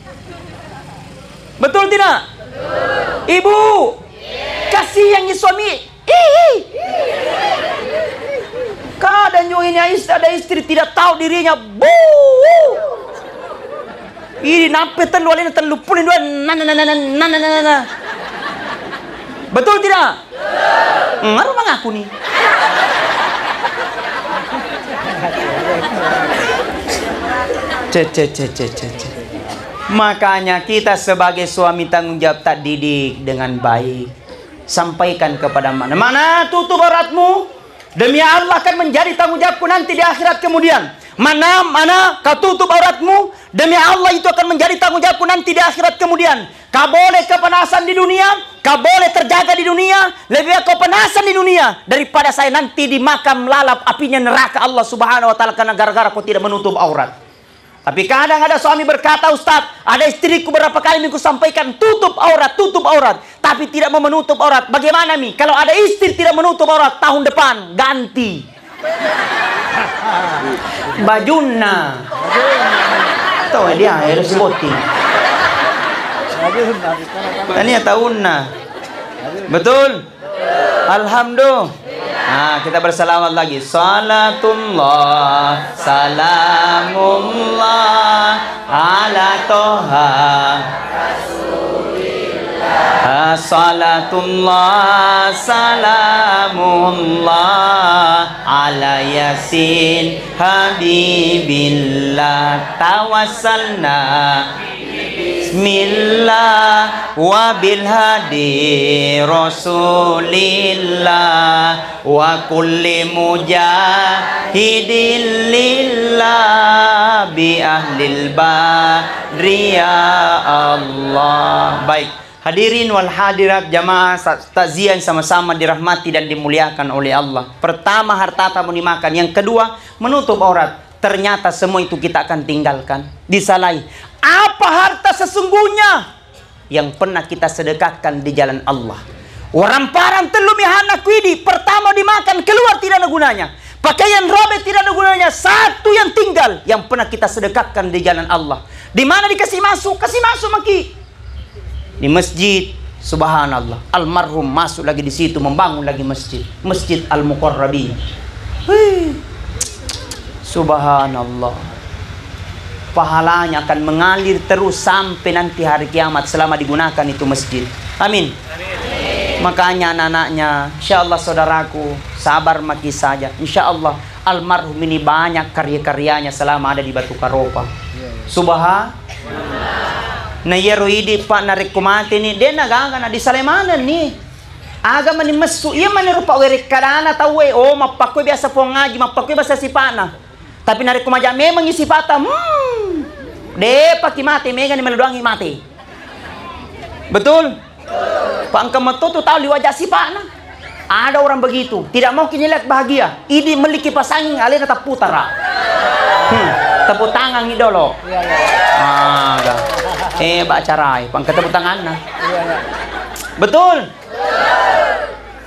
Betul tidak? Betul. Ibu, kasihan suami. Ih. Kadang juga ini ada istri tidak tahu dirinya. Bu. Ini nape ten dua lina ten lupulin dua. Nah nah nah nah nah nah nah nah. Betul tidak? Betul. Ngaruh mengaku nih. Ce ce ce ce ce ce. Makanya kita sebagai suami tanggung jawab tak didik dengan baik. Sampaikan kepada mana. Mana tutup auratmu. Demi Allah akan menjadi tanggung jawabku nanti di akhirat kemudian. Mana, mana kau tutup auratmu. Demi Allah itu akan menjadi tanggung jawabku nanti di akhirat kemudian. Kau boleh kepanasan di dunia. Kau boleh terjaga di dunia. Lebih baik kau panasan di dunia. Daripada saya nanti dimakan lalap apinya neraka Allah subhanahu wa ta'ala. Karena gara-gara kau tidak menutup aurat. Tapi kadang ada suami berkata, Ustaz, ada istriku berapa kali minggu sampaikan tutup aurat, tutup aurat, tapi tidak mau menutup aurat. Bagaimana Mi? Kalau ada istri tidak menutup aurat tahun depan ganti. Bajuna. Tahu dia harus sebutin. Tanya tahunna. Betul? Alhamdulillah. Nah, kita bersalawat lagi. Salatullah, salamullah ala toha Rasulillah. Salatullah, salamullah ala yasin habibillah tawassalna. Bismillah wa bil hadi Rasulillah wa kulli mujahidin lillah bi ahlil badri ya Allah. Baik, hadirin wal hadirat jamaah takziah sama-sama dirahmati dan dimuliakan oleh Allah. Pertama, harta tamu dimakan. Yang kedua, menutup aurat. Ternyata semua itu kita akan tinggalkan, disalai. Apa harta sesungguhnya yang pernah kita sedekahkan di jalan Allah? Waramparan telu mihana kuidi. Pertama dimakan, keluar tidak ada gunanya. Pakaian robek tidak ada gunanya. Satu yang tinggal yang pernah kita sedekahkan di jalan Allah. Di mana dikasih masuk? Kasih masuk maki. Di masjid. Subhanallah. Almarhum masuk lagi di situ membangun lagi masjid. Masjid Al-Muqarrabin. Subhanallah. Pahalanya akan mengalir terus sampai nanti hari kiamat selama digunakan itu masjid. Amin. Amin. Makanya anak-anaknya, insya Allah saudaraku, sabar maki saja. Insya Allah almarhum ini banyak karya-karyanya selama ada di Batu Karopa. Subhanallah. Na yero idi pak narik kumati ni, dia nagaga na di Salemanan ni. Aga mani masu, iya mani rupa werik kadana tawe. Oh mapakoy biasa po ngaji, mapakoy biasa sipana. Tapi narik kumaja memang isi patah. Hmm. De paki mati mega ni meludangi mati. Betul? Pak Angkameto tuh tahu di wajah si Pak nah. Ada orang begitu, tidak mau kini lihat bahagia. Ini memiliki pasangin alih tetap putara. Hmm. Tepuk tangan ni dolo. Ah, dah. Eh, bak carai, Pak tepuk tangan nah. Betul?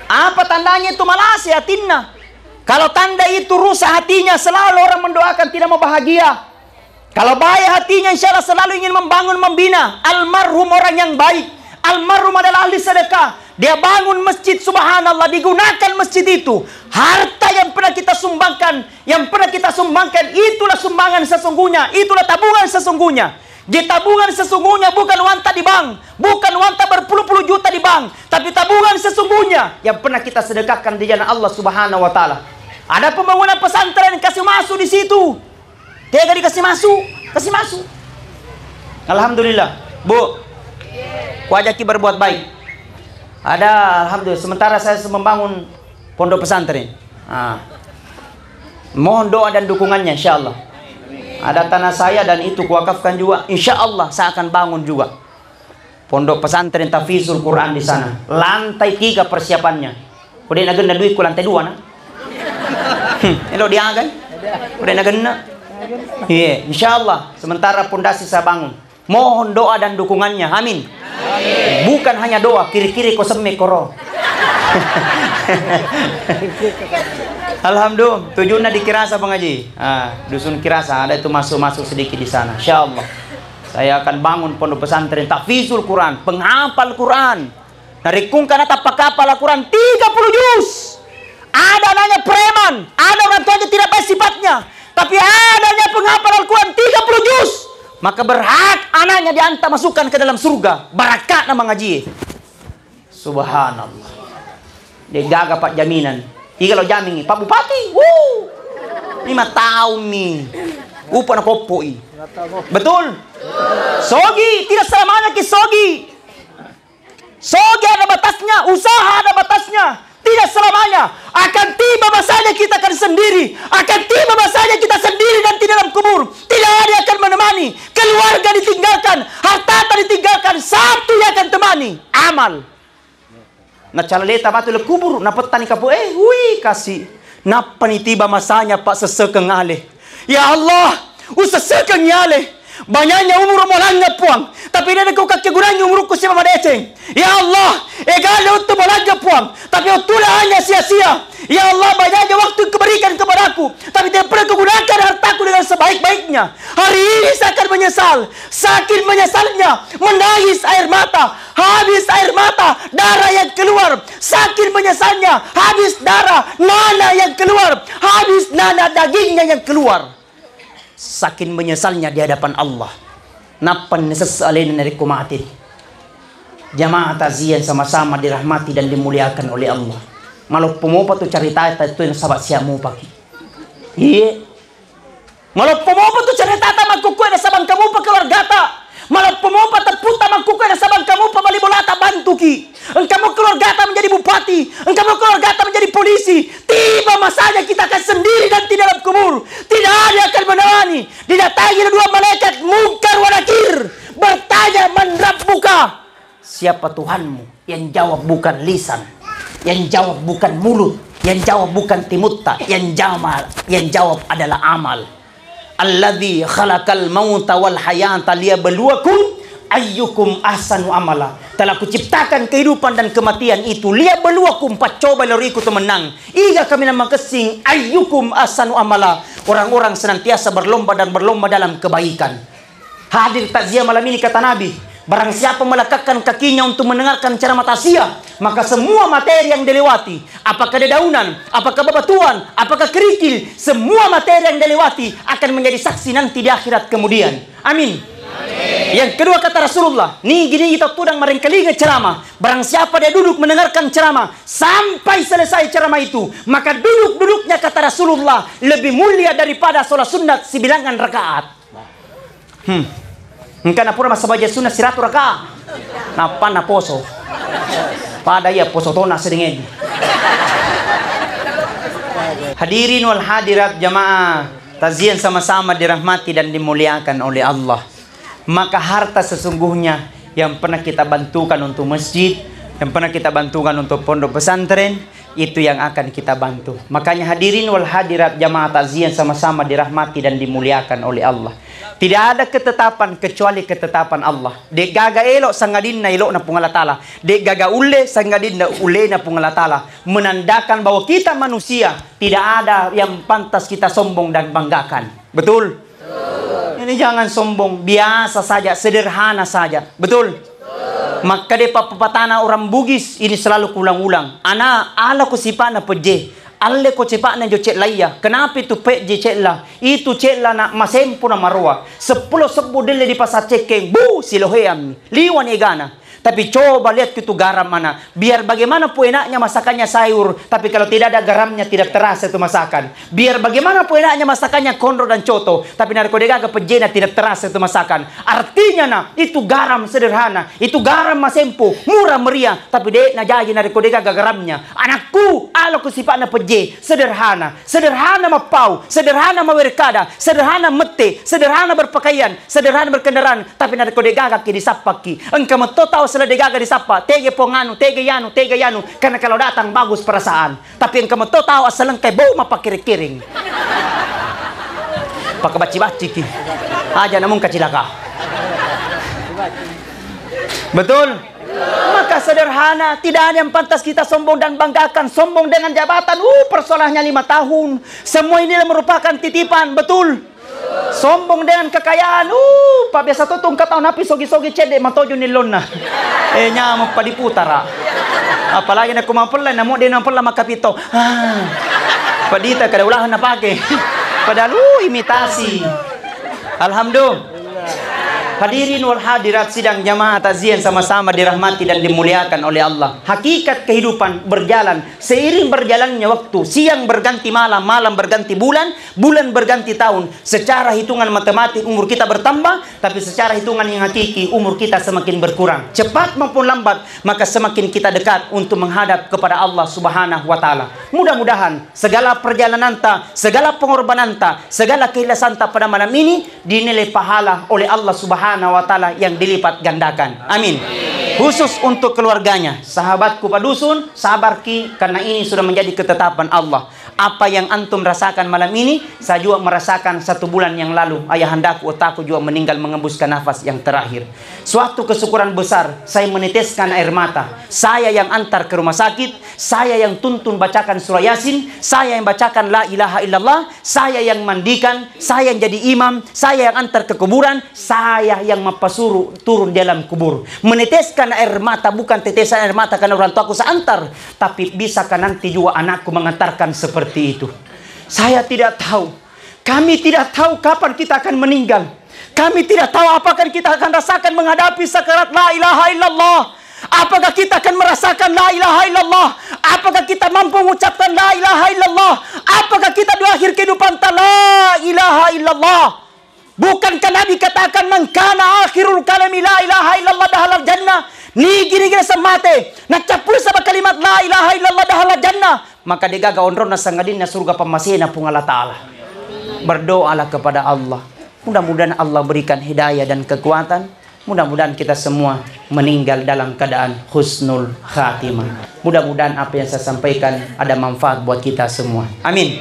Apa tandanya itu? Malasi hatinna. Kalau tanda itu rusak hatinya, selalu orang mendoakan tidak mau bahagia. Kalau baik hatinya, insya Allah selalu ingin membangun, membina. Almarhum orang yang baik. Almarhum adalah ahli sedekah. Dia bangun masjid, subhanallah, digunakan masjid itu. Harta yang pernah kita sumbangkan, yang pernah kita sumbangkan, itulah sumbangan sesungguhnya. Itulah tabungan sesungguhnya. Di tabungan sesungguhnya bukan wanta di bank, bukan wanta berpuluh-puluh juta di bank, tapi tabungan sesungguhnya yang pernah kita sedekahkan di jalan Allah Subhanahu wa taala. Ada pembangunan pesantren, kasih masuk di situ. Tega dikasih masuk, kasih masuk. Alhamdulillah, Bu. Kuajaki berbuat baik. Ada, alhamdulillah. Sementara saya membangun pondok pesantren. Nah, mohon doa dan dukungannya, insya Allah. Ada tanah saya dan itu kuwakafkan juga. Insya Allah saya akan bangun juga pondok pesantren tahfizul Quran di sana. Lantai tiga persiapannya. Udah nagenda duit ku lantai dua nah. Elo dia kan? Udah nagenda. Iya, insya Allah. Sementara pondasi saya bangun. Mohon doa dan dukungannya. Amin. Amin. Bukan hanya doa, kiri-kiri kau seme koro. Alhamdulillah, tujuannya di Kirasa Bang Haji. Ah, dusun Kirasa ada itu masuk-masuk sedikit di sana. Insya Allah saya akan bangun pondok pesantren tahfizul Quran, penghafal Quran. Dari kung karena tapak kapal Quran tiga puluh juz. Ada anaknya preman, ada orang tuanya tidak baik sifatnya, tapi adanya penghafal Al-Quran tiga puluh juz. Maka berhak anaknya diantar masukkan ke dalam surga. Barakat nama ngaji. Subhanallah. Dia jaga Pak jaminan. Iya kalau jamin Pak Bupati, wuh, lima tahun nih, upah nak kopoi, betul? Sogi tidak selamanya ke sogi, sogi ada batasnya, usaha ada batasnya, tidak selamanya. Akan tiba masanya kita akan sendiri, akan tiba masanya kita sendiri dan tidak dalam kubur, tidak ada yang akan menemani, keluarga ditinggalkan, harta ditinggalkan, satu yang akan temani, amal. Na calaleta batu le kubur na petani kapo eh hui kasih napa ni tiba masanya Pak sesekeng ale ya Allah usesekeng ale banyaknya umur molanga puang tapi dia kau kaki gunanya umurku si mama deceng ya Allah egal untuk molanga puang tapi utulah hanya sia-sia ya Allah banyaknya waktu keberikan kepadaku tapi tidak pernah kugunakan hartaku dengan sebaik-baiknya. Hari ini saya akan menyesal, saking menyesalnya menangis air mata, habis air mata, darah yang keluar, saking menyesalnya habis darah, nana yang keluar, habis nana dagingnya yang keluar, saking menyesalnya di hadapan Allah. Napan sesalin dari kumatin. Jamaah tazian sama-sama dirahmati dan dimuliakan oleh Allah. Malu pemopa tu cerita itu yang sahabat siamu pagi. Iya. Malu pemopa tu cerita tamak kuku ada sabang kamu pa keluarga ta. Malu pemopa terputa mak kuku ada sabang kamu pa bali bola ta bantu ki. Engkau keluarga ta menjadi bupati, engkau keluarga ta menjadi polisi. Tiba masanya kita akan sendiri dan tidak dalam kubur. Tidak ada yang akan menemani. Didatangi dua malaikat Munkar wa Nakir bertanya man rabbuka. Siapa Tuhanmu? Yang jawab bukan lisan, yang jawab bukan mulut, yang jawab bukan timutta, yang jawab yang jawab adalah amal. Alladzi khalaqal mauta wal hayata liyabluwakum ayyukum ahsanu amala. Telah kuciptakan kehidupan dan kematian itu liyabluwakum, pacoba lori ku temenang. Iga kami nama kesing ayyukum ahsanu amala. Orang-orang senantiasa berlomba dan berlomba dalam kebaikan. Hadir takziah malam ini kata Nabi, barang siapa melekatkan kakinya untuk mendengarkan ceramah tausiah, maka semua materi yang dilewati, apakah dedaunan, apakah bebatuan, apakah kerikil, semua materi yang dilewati akan menjadi saksi nanti di akhirat kemudian. Amin. Amin. Yang kedua kata Rasulullah, nih gini kita tudang merengkelinga ceramah. Barang siapa dia duduk mendengarkan ceramah sampai selesai ceramah itu, maka duduk-duduknya kata Rasulullah lebih mulia daripada sholat sunat sebilangan rakaat. Hmm. Engkau napura masa baca sunat siratu raka, napa na poso, pada ya poso tona sedingin. Hadirin wal hadirat jamaah, tazian sama-sama dirahmati dan dimuliakan oleh Allah. Maka harta sesungguhnya yang pernah kita bantukan untuk masjid, yang pernah kita bantukan untuk pondok pesantren, itu yang akan kita bantu. Makanya hadirin wal hadirat jamaah takziah sama-sama dirahmati dan dimuliakan oleh Allah. Tidak ada ketetapan kecuali ketetapan Allah. Dek gaga elok sangadin na elok na pungalatala. Dek gaga ule sangadin na ule na pungalatala. Menandakan bahwa kita manusia, tidak ada yang pantas kita sombong dan banggakan. Betul? Betul. Ini jangan sombong, biasa saja, sederhana saja. Betul? Maka de papapatana orang Bugis ini selalu ulang-ulang. Ana ala ko sipa na peje. Alle ko cepat na jo cek laya. Kenapa itu peje cek lah? Itu cek lah na masempo na marwa. Sepuluh sebu dele di pasar cekeng. Bu siloheam. Liwan egana. Tapi coba lihat itu garam mana. Biar bagaimana pun enaknya masakannya sayur, tapi kalau tidak ada garamnya tidak terasa itu masakan. Biar bagaimana pun enaknya masakannya kondro dan coto, tapi narkodega ke pejena tidak terasa itu masakan. Artinya nah, itu garam sederhana, itu garam masempo, murah meriah, tapi dek na jaji narkodega ke garamnya. Anakku, alo ku sifatnya peje, sederhana, sederhana mapau, sederhana mawerkada, sederhana mete, sederhana berpakaian, sederhana berkendaraan, tapi narkodega ke disapaki. Engkau mentotau seledegaga disapa, tege ponganu, tege yanu, tege yanu, karena kalau datang bagus perasaan. Tapi yang kamu tahu asal engkau bau mapa kiri-kiring. Pakai baci-baci ki. Aja namun kacilaka. Betul? Maka sederhana, tidak ada yang pantas kita sombong dan banggakan. Sombong dengan jabatan, uh persoalannya lima tahun. Semua ini merupakan titipan, betul? Sombong dengan kekayaan, uh, pa biasa tu tungkat tahun napi sogi-sogi cede matojo nilon na. Eh nyamuk pa diputara. Apalagi na kumampala na mo din nampala makapito. Ah. Padita kada ulahan na pake. Padahal uh, imitasi. Alhamdulillah. Hadirin wal hadirat sidang jamaah takziah sama-sama dirahmati dan dimuliakan oleh Allah. Hakikat kehidupan berjalan seiring berjalannya waktu. Siang berganti malam, malam berganti bulan, bulan berganti tahun. Secara hitungan matematik umur kita bertambah, tapi secara hitungan yang hakiki umur kita semakin berkurang. Cepat maupun lambat, maka semakin kita dekat untuk menghadap kepada Allah Subhanahu wa taala. Mudah-mudahan segala perjalanan ta, segala pengorbanan ta, segala keikhlasan ta pada malam ini dinilai pahala oleh Allah Subhanahu wa ta'ala yang dilipat gandakan. Amin. Khusus untuk keluarganya, sahabatku padusun, sabar ki, karena ini sudah menjadi ketetapan Allah. Apa yang antum rasakan malam ini, saya juga merasakan satu bulan yang lalu. Ayahandaku, otaku juga meninggal mengembuskan nafas yang terakhir. Suatu kesyukuran besar, saya meneteskan air mata. Saya yang antar ke rumah sakit, saya yang tuntun bacakan surah Yasin, saya yang bacakan la ilaha illallah, saya yang mandikan, saya yang jadi imam, saya yang antar ke kuburan, saya yang mapasuruh turun dalam kubur. Meneteskan air mata, bukan tetesan air mata karena orang tua aku seantar, tapi bisakah nanti juga anakku mengantarkan seperti itu. Saya tidak tahu, kami tidak tahu kapan kita akan meninggal. Kami tidak tahu apakah kita akan rasakan menghadapi sakarat la ilaha illallah. Apakah kita akan merasakan la ilaha illallah? Apakah kita mampu mengucapkan la ilaha illallah? Apakah kita di akhir kehidupan ta la ilaha illallah? Bukankah Nabi katakan man kana akhirul kalami la ilaha illallah dahalal jannah? Ni gini-gini semate nacapul sa kalimat la ilaha illallah dahalal jannah, maka digaga onron na sangadin na surga pamasina pung Allah Ta'ala. Berdoalah kepada Allah. Mudah-mudahan Allah berikan hidayah dan kekuatan. Mudah-mudahan kita semua meninggal dalam keadaan husnul khatimah. Mudah-mudahan apa yang saya sampaikan ada manfaat buat kita semua. Amin.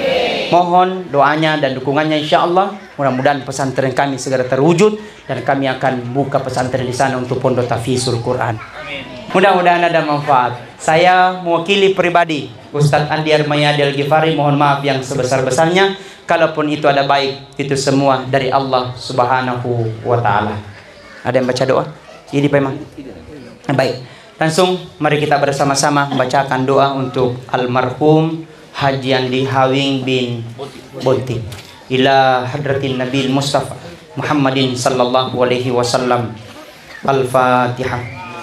Mohon doanya dan dukungannya insya Allah. Mudah-mudahan pesantren kami segera terwujud dan kami akan buka pesantren di sana untuk pondok tahfizul Quran. Mudah-mudahan ada manfaat. Saya mewakili pribadi Ustadz Andi Armayadi Al-Ghifari, mohon maaf yang sebesar-besarnya. Kalaupun itu ada baik, itu semua dari Allah Subhanahu wa taala. Ada yang baca doa? Ini Pak Imam. Baik. Langsung mari kita bersama-sama membacakan doa untuk almarhum Haji Andi Hawing bin Bonti. Ila hadratin Nabil Mustafa Muhammadin sallallahu alaihi wasallam. Al-Fatihah.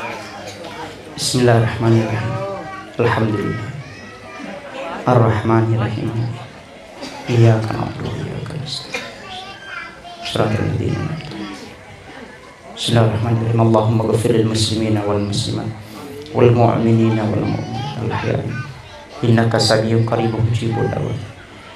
Bismillahirrahmanirrahim. Alhamdulillah. Ar-Rahmanirrahim. Iyyaka na'budu wa iyyaka nasta'in. Shiratal ladzina an'amta 'alaihim. Bismillahirrahmanirrahim. Allahumma ighfir lil muslimina wal muslimat wal mu'minina wal mu'minat al-ahya'i innaka samiyyun qaribun mujibud da'wat.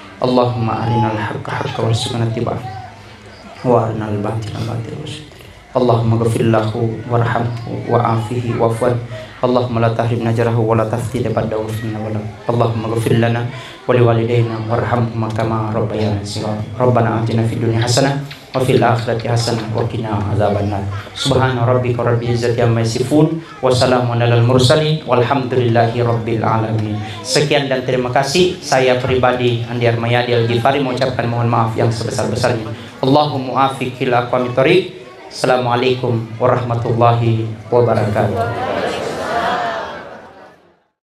Allahumma arinal haqqa haqqan warzuqna ittiba'ah wa arinal batila batilan warzuqna. Allahumma ghfir lahu warhamhu wa'afihi wa'fuan. Allahumma la tahrimna ajrahu wa la taftid ba'dahu finna wala. Allahumma ghfir lana wa liwalidayna warhamhuma kama rabbayana shighara. Rabbana atina fid dunya hasanah wa fil akhirati hasanah wa qina adzabannar. Subhana rabbika rabbil izzati amma yasifun wa salamun alal mursalin walhamdulillahi rabbil alamin. Sekian dan terima kasih. Saya pribadi Andi Armayadi Al-Ghifari mengucapkan mohon maaf yang sebesar-besarnya. Allahumma afiq ila aqwamit thoriq. Assalamualaikum warahmatullahi wabarakatuh.